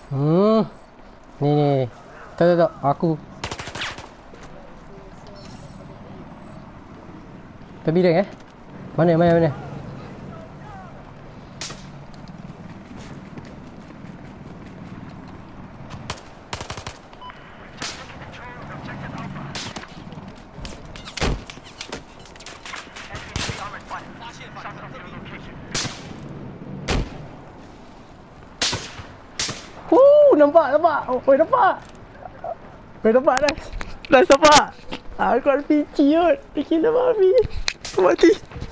Hmm. Ni. Tak. Aku. Terbidang Mana? Nampak. Oi, nampak. Oi, nampak dah. Dah nampak. Aku RPG kot. Dia kira babi. Mati.